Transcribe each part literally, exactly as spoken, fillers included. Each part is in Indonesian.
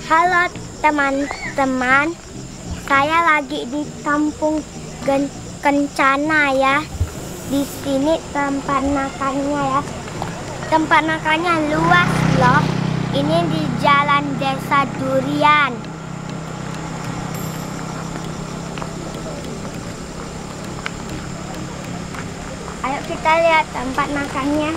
Halo teman-teman, saya lagi di Kampung Gen Kencana ya. Di sini tempat makannya ya. Tempat makannya luas loh. Ini di Jalan Desa Durian. Ayo kita lihat tempat makannya.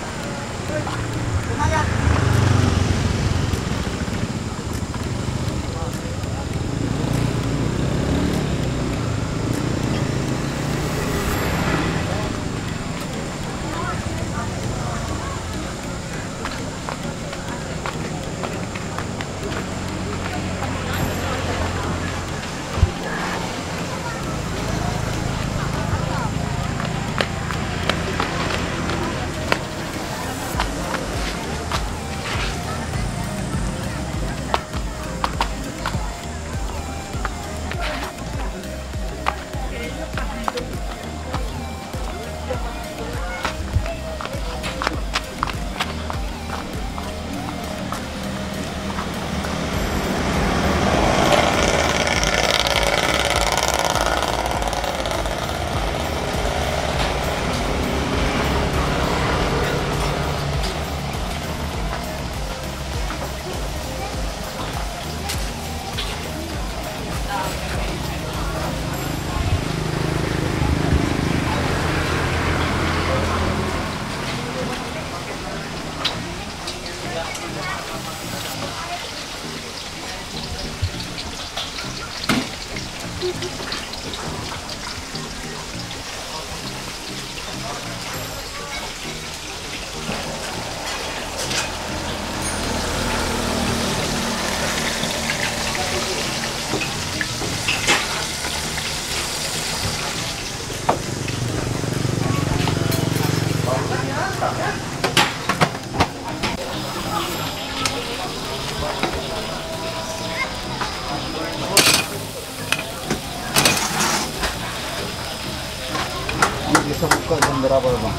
Bisa buka jam berapa Bang?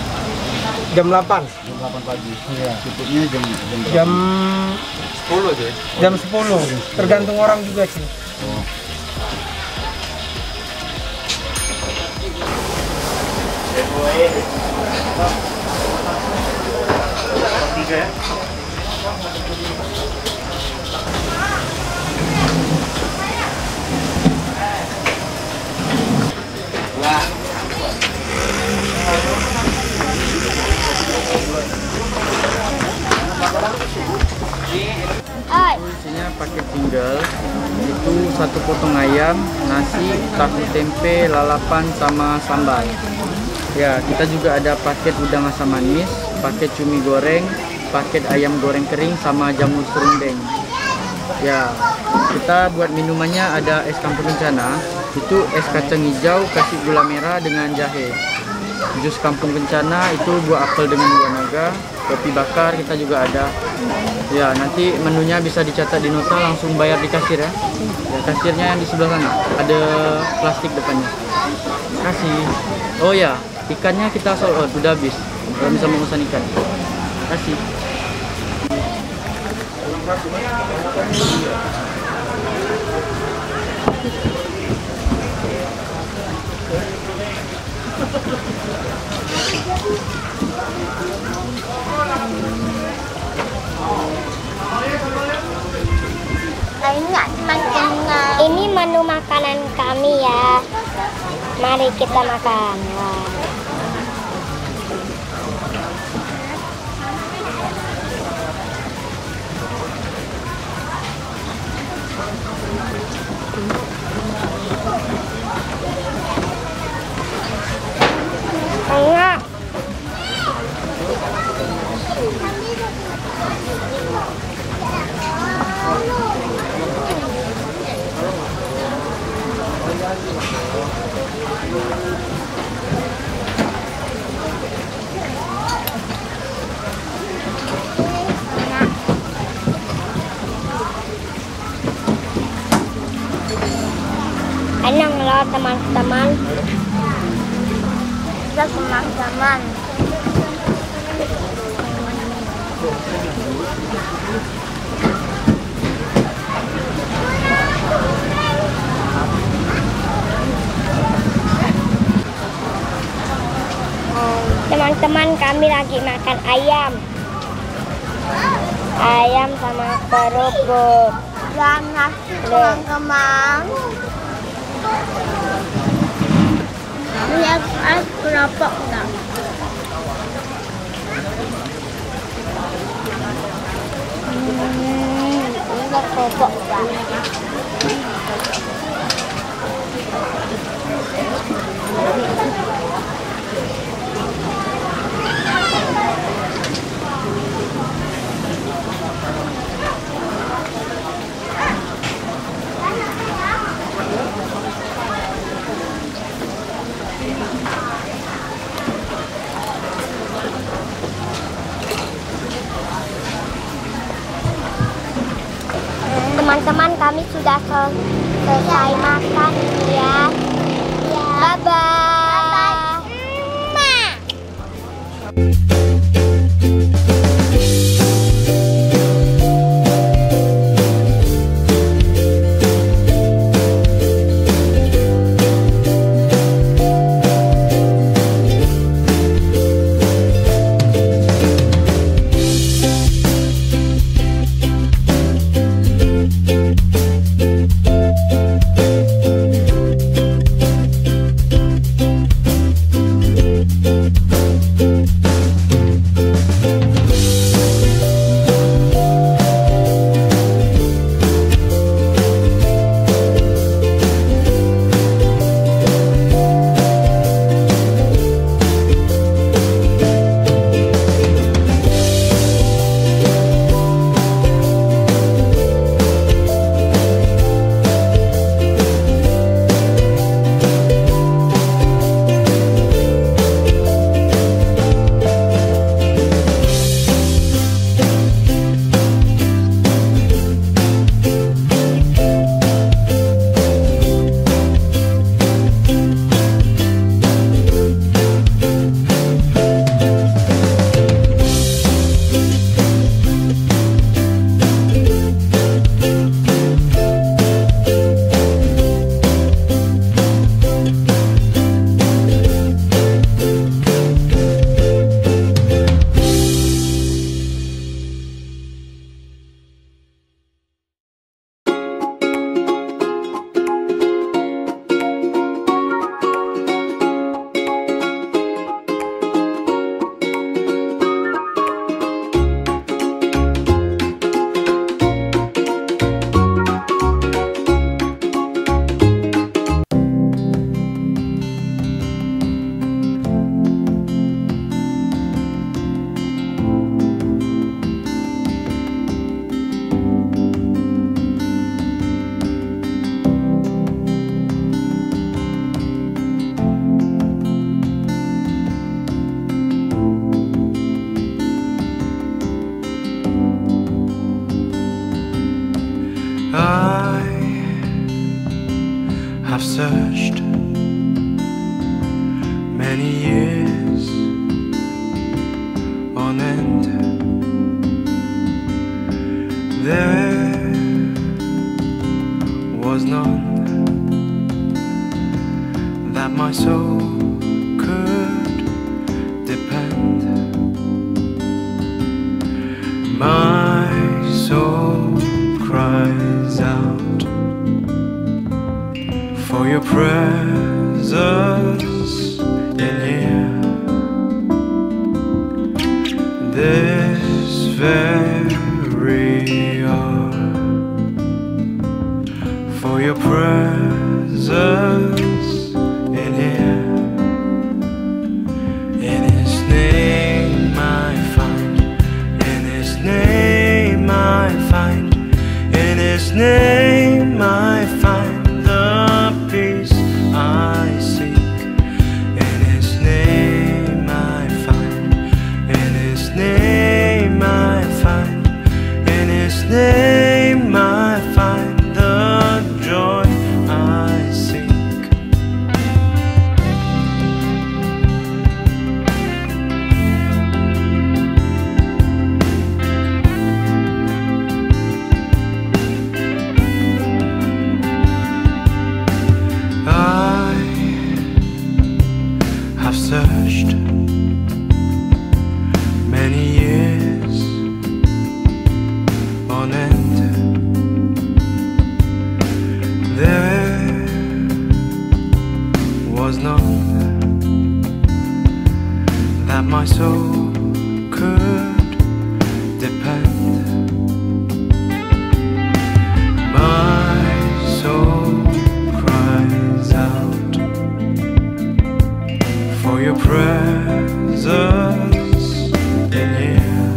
Jam delapan. Jam delapan pagi. Iya. Tutupnya jam jam berapa? Jam sepuluh sih. jam sepuluh. Tergantung orang juga sih. Oh. Tiga ya. Wah. Isinya paket tinggal itu satu potong ayam, nasi, tahu tempe, lalapan sama sambal. Ya, kita juga ada paket udang asam manis, paket cumi goreng, paket ayam goreng kering sama jamur serundeng. Ya, kita buat minumannya ada es Kampung Kencana, itu es kacang hijau kasih gula merah dengan jahe. Jus Kampung Kencana itu buah apel dengan buah naga, kopi bakar kita juga ada. Ya, nanti menunya bisa dicatat di nota, langsung bayar di kasir ya. Ya, kasirnya yang di sebelah sana, ada plastik depannya. Kasih. Oh ya, ikannya kita sold out, udah habis. Kalau bisa memesan ikan. Kasih. Ini menu makanan kami ya. Mari kita makan. Wah. Enak. Enak loh teman-teman. Kita teman-teman. Teman-teman, kami lagi makan ayam. Ayam sama kerupuk. Dan nasi teman-teman. Lihat es kerupuk enggak? Hmm, ini kerupuk banget. Teman-teman, kami sudah sel selesai makan ya. Bye-bye. I've searched many years on end. There was none that my soul could depend. My soul cries out for your presence in here. This very hour, for your presence in here. In His name I find, in His name I find, in His name I find the peace I seek. In His name I find, in His name I find, in His name I find the joy I seek. was none that my soul could depend. My soul cries out for your presence in here.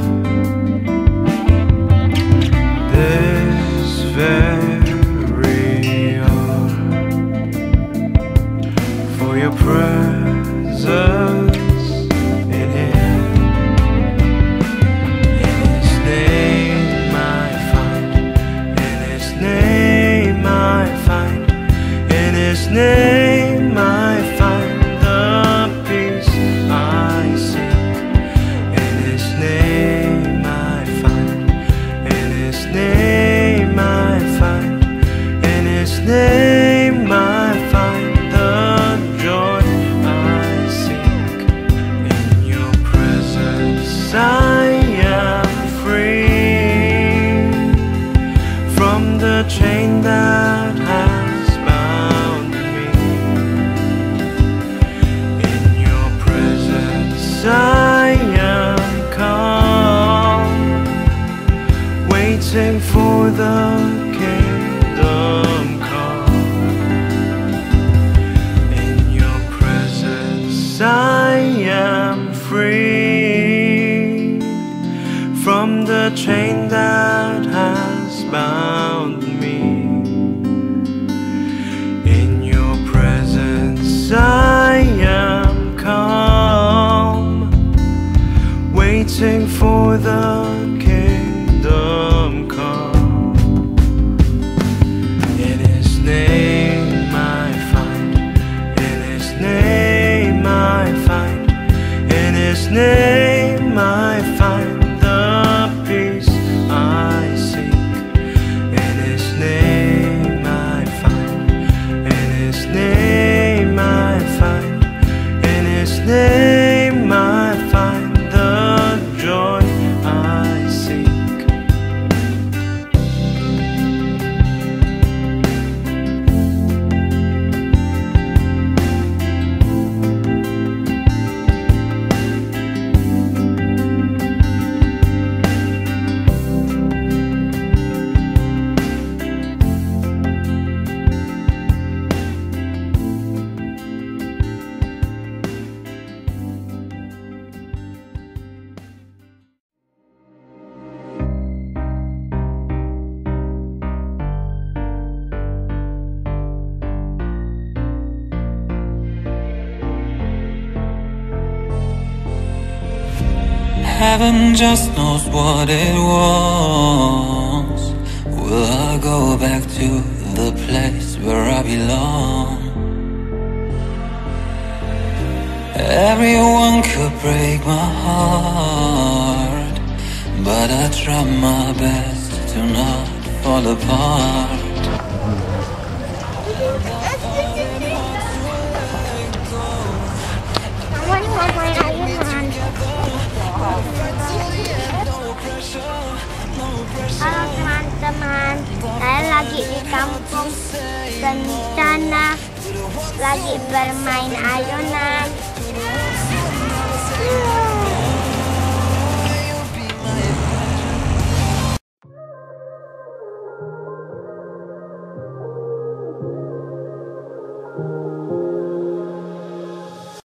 This very hour, for your presence in here. In His name I find, in His name I find, in His name I find the peace I seek. In His name I find, in His name I find, in His name I find the joy I seek. In your presence I am free from the chain that has bound me. In your presence I am calm, waiting for the kingdom come. In your presence I am free from the chain that has bound me. In your presence I am calm, waiting for the kingdom come. In His name I find, in His name I find, in His name I find the peace I seek. In His name I find, in His name I find, in His name I find the joy I seek. Heaven just knows what it wants. Will I go back to the place where I belong? Everyone could break my heart, but I try my best to not fall apart. Mama ini mau main ayunan. Halo teman-teman, saya lagi di kampung Kencana, lagi bermain ayunan.